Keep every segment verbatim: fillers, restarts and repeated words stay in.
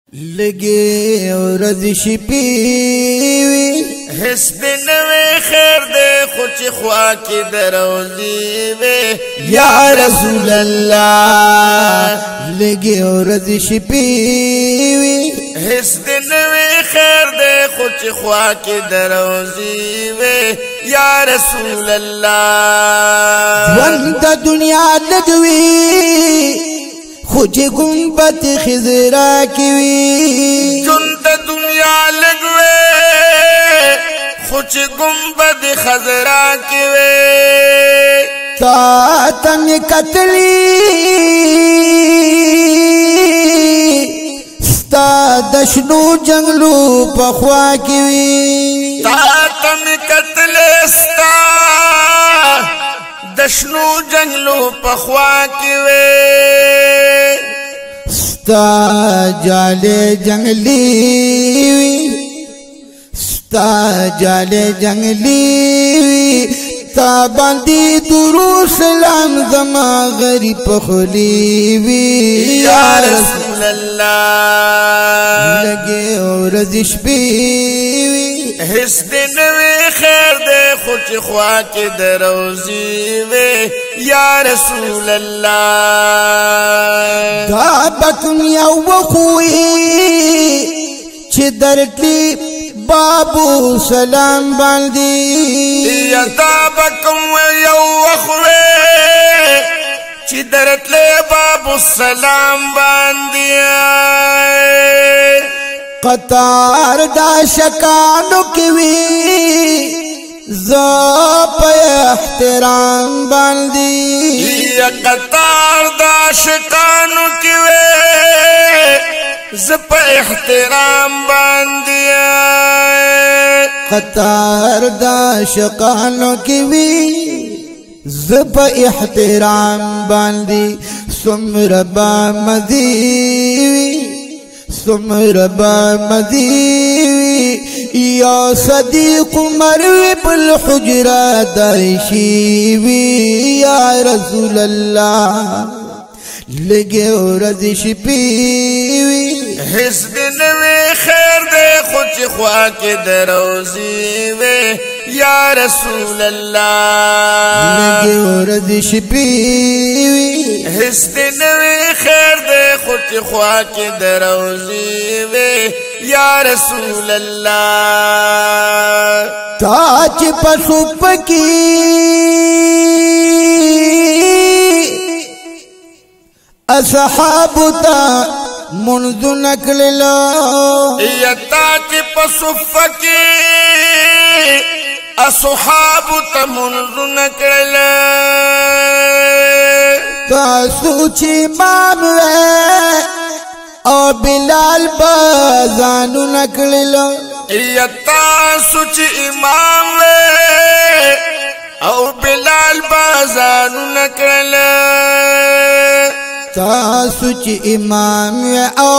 لگے ورځ شپې وي هیڅ دې نه وي خیر دې خو چې خوا کې دروځي وي یا رسول الله لگے ورځ شپې وي هیڅ دې نه وي خیر دې خو چې خوا کې دروځي وي یا رسول الله ژوند د دنیا لګوي خوچ گنبت خزرا کیوی ژوند د دنیا لګوي خوچ گنبت خزرا کیوی تا تم قتلی ستا دشنو جنگلو پخوا کیوی تا تم قتلی ستا دشنو جنگلو پخوا کیوی ستا جالے جنگلی ستا جالے جنگلی تا باندی درو سلام زما غریب پخلی وی یا رسول اللہ لگے ورځ شپې وی هیڅ دې نه وي خیر دې خو چې خوا کې دروځي وي یا رسول الله دا به دنیا وخوي چې درتلی بابو سلام باندې یا دا به کوم یو وخوي چې درتلی بابو سلام باندې قطار دا شکانو کیوی زپ احترام باندی یا قطار دا شکانو کیوی زپ احترام باندی قطار دا شکانو کیوی زپ احترام باندی سمربا مدیوی سمربا مدیوی یا صدیق مروی بالحجرہ دایشیوی یا رسول اللہ لگے ورځ شپې وي هیڅ دې نه وي خیر دې خو چې خوا کې دروځي وي یا رسول الله لگے ورځ شپې وي هیڅ دې نه وي خیر دې خو چې خوا کې دروځي وي یا رسول الله تا چې پسو پکی اصحاب تا منذ نکللا یتا چې پسفکی اصحاب تا منذ نکللا تا سوچی امام او بلال بازانو نکللا یتا سوچی امام او بلال بازانو نکللا تاسو چې امام او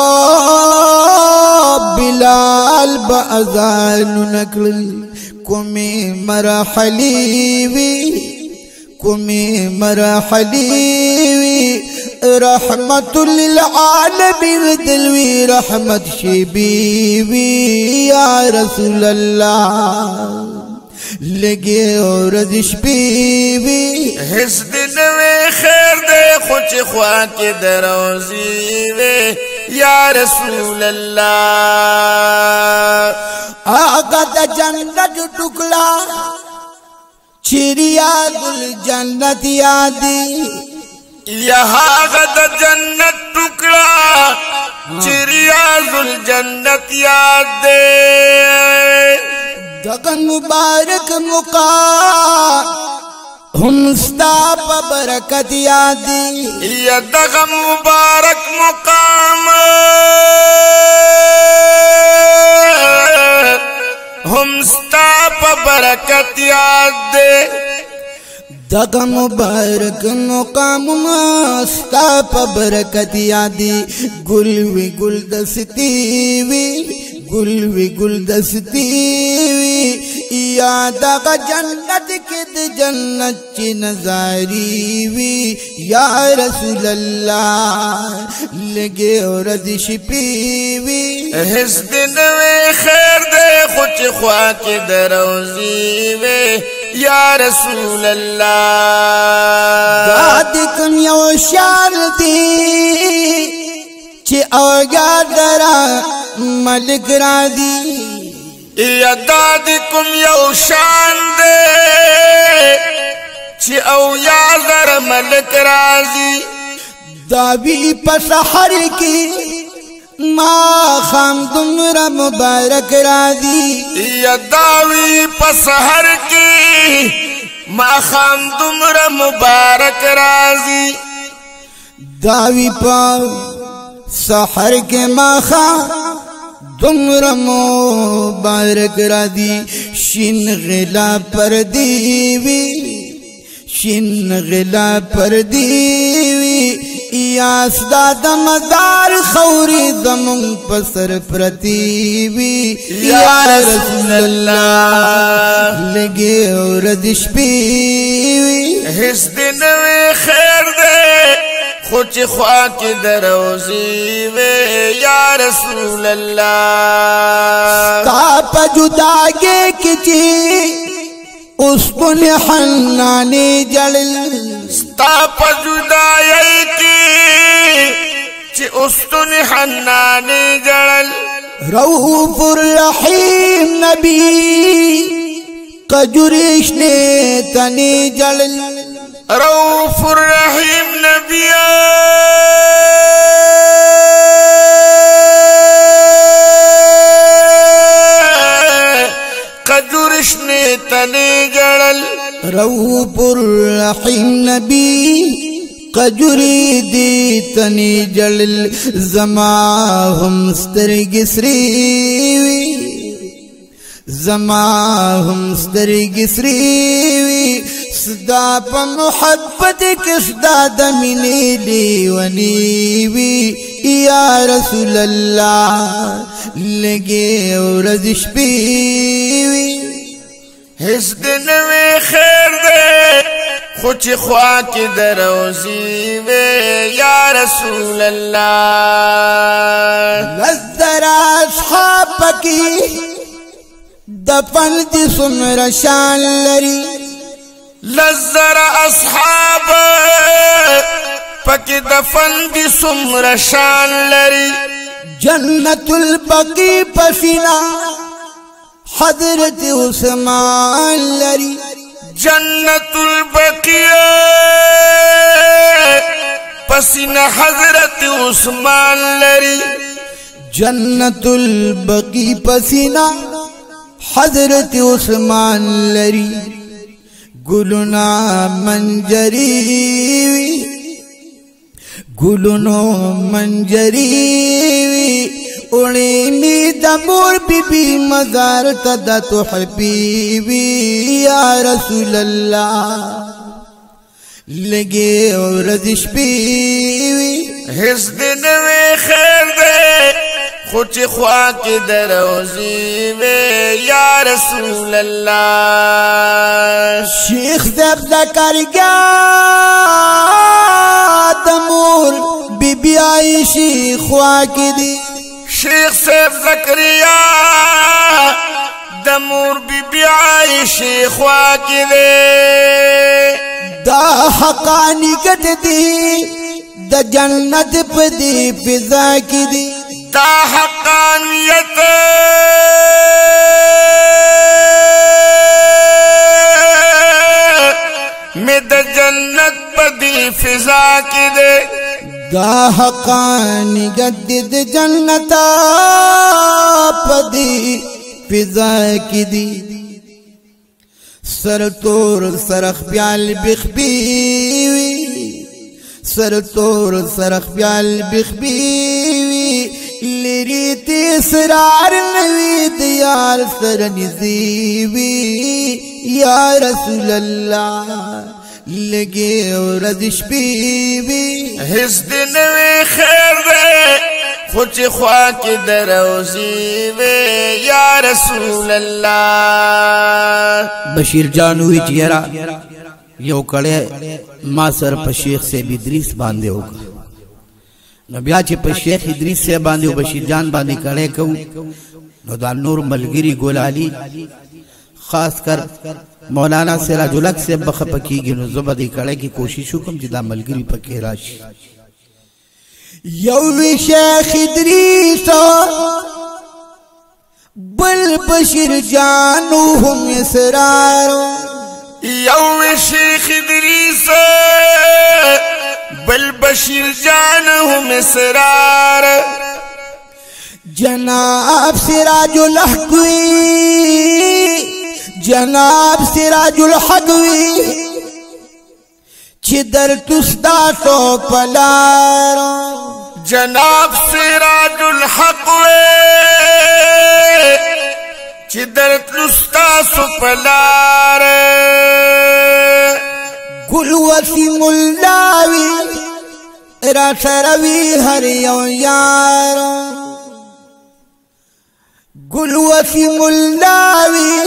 بلال باذان نکړل کومې مرحلي وی کومې مرحلي وی رحمت للعالمین دلوی رحمت شبی وی یا رسول الله لگے ورځ شپې وي هیڅ دې نه وي خیر دې خو چې خوا کې دروځي وي یا رسول الله هغه د جنت ټوکلا چیریا گل جنت یادي یا هغه د جنت ټوکلا چیریا گل جنت یاد دغن مبارک مقام هم ستا په برکت یادي یا دغن مبارک مقام هم ستا په برکت یاد دغه مبارک مقام ستا په برکت یادي ګل وی ګل دستی وی گل وی گل دستی وی یا دغه جنت کې د جنت چې نظاری وی یا رسول الله لګي ورځ شپې وی هیڅ دې نوې خیر دې خو چې خوا کې د روزي وې یا رسول الله دا دې کوم یو شان دی چې اوګا درا ملک راضي یا دا دې کوم یو شان دی چې او یا در ملک راضي داوی په سحر کې ما خام دمرا مبارک راضی یا داوی په سحر کې ما خام دمرا مبارک راضی داوی په سحر کې ما خام دمرا مبارک راضی شین غلا پر دیوی شین غلا پر دیوی یا سدا دمدار خوری دمون پسر پرتیوی یا رسول اللہ لگے اور دشپیوی حس دنوی خیر دے خوچ خواہ کی دروزی وے یا رسول اللہ تاپ جداگے کچی اس پن حنانی جلل ستا پا جدائی کی چی اس پن حنانی جلل رؤوف الرحیم نبی قجریش نے تنی جلل رؤوف الرحیم نبی قجرشنی تنی جڑل رؤوف الرحیم نبی قجری دی تنی جلل زما ہم سترگ سریوی زما ہم سترگ سریوی صدا پا محبت کسدا دمینی لیونیوی یا رسول اللہ لگے اور دشپیوی حس دنوی خیر دے خوچ خواہ کی دروزی وے یا رسول اللہ لذر اصحاب کی دفن دی سمر شان لری لذر اصحاب پکی دفن دی سمر شان لری جنت البقی پسینا حضرت عثمان لری جنت البقیہ پسینا حضرت عثمان لری جنت البقی پسینا حضرت عثمان لری گلنا منجری گلنو منجری اڑی می دمور بی بی مزار تدا تو حبیبی یا رسول اللہ لگے اور دش پیوی حس دنوی خیر دے خوچ خواہ کی دروزی وے یا رسول اللہ شیخ زب ذکر گیا دمور بی بی عائشی خواہ کی دی شیخ صاحب زکریا دمور بی بی عائشی خواہ کی دے دا حقانی گت دی دا جنت پا دی فضا کی دی دا حقانیت میں دا جنت پا دی فضا کی دے دا حقانی گت دی جنتا پا دی فضا کی دی سر تور سرخ بیال بخبیوی سر تور سرخ بیال بخبیوی لری تیسرار نوی دیار سر نزیوی یا رسول اللہ لگے اور دش پیوی حس دنوی خیر دے خوچ خواہ کی دروزی وے یا رسول اللہ بشیر جانوی چیرا یو کڑے ما سر پا شیخ سے بھی دریس باندے ہوگا نو بیا چې په شیخ ادریس سے باندې او بشیر جان باندې کړه کو نو دا نور ملګری ګل علي خاص کر مولانا سراج الحق سے بخپکیږي نو زبدي کړه کی کوشش وکم چې دا ملګری پکې راشي یو شیخ ادریس بل بشیر جانو هم اسرار یو شیخ ادریس بل بشیر جانو هم اسرار جناب سراج الحق جناب سراج الحق چې در تستا تو پلار جناب سراج الحق چې در تستا سو پلار گل وسیم اللاوی را سروی هر یو یار گل وسیم اللاوی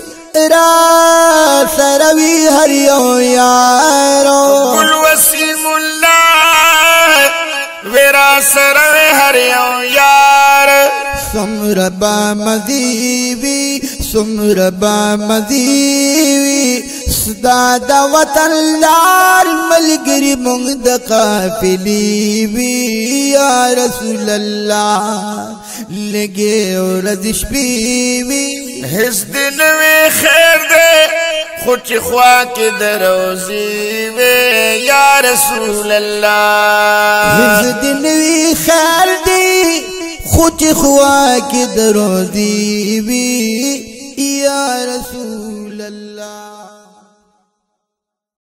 را سروی هر یو یار گل وسیم اللہ ویرا سروی هر یو یار سمربا مذیبی سمربا مذیبی صدا دا وطن لار ملگری مونگ دا قافلی بی یا رسول اللہ لگے اور رزش بی بی حس دنوی خیر دے خوچ خواہ کی دروزی وے یا رسول اللہ حس دنوی خیر دے خوچ خواہ کی دروزی بی یا رسول